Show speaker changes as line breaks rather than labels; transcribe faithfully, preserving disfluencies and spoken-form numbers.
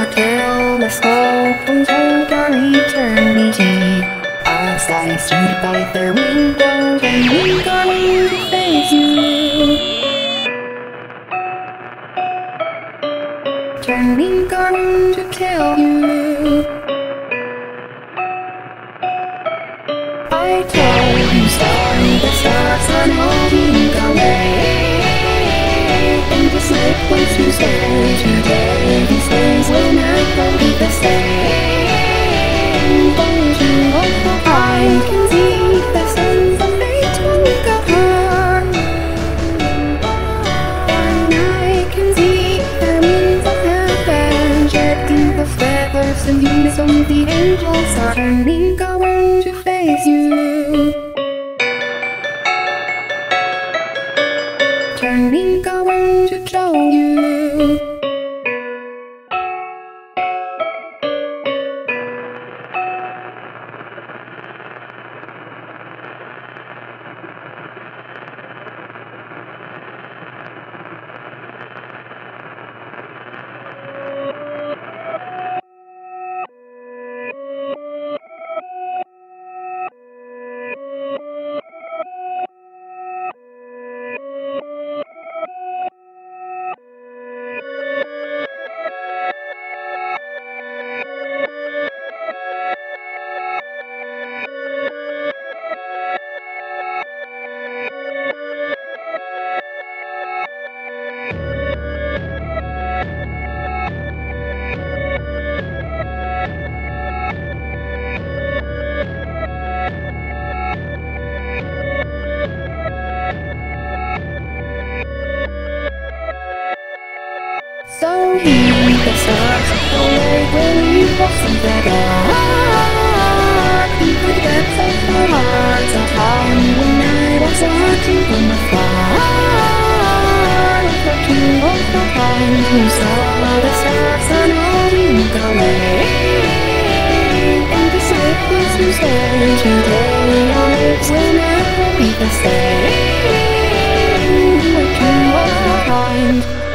till the soul comes out our eternity. Our stars stood by their windows and we going to face you. Turning going to kill you. I told you sorry, the stars are holding away. And the sleep once you say today, these days will never be the same. Don't you hope that I can see the signs of fate take apart? And I can see the winds of heaven shedding the feathers and unison the angels are turning going to face you. Turning going to show you. So heed the stars of the way when you walk in the dark. You could get from the hearts of time when I was watching from afar. The king of the time who saw the stars and holding away. And the sleepless who stay today, our lives will never be the same. The king of the time.